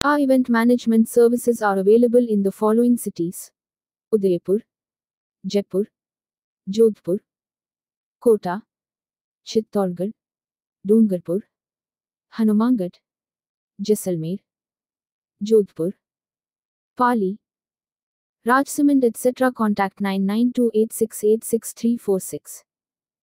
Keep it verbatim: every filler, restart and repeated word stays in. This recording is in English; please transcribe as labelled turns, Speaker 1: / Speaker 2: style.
Speaker 1: Our event management services are available in the following cities: Udaipur, Jaipur, Jodhpur, Kota, Chittorgarh, Dungarpur, Hanumangarh, Jaisalmer, Jodhpur, Pali, Rajsamand, et cetera. Contact nine nine two eight six eight six three four six.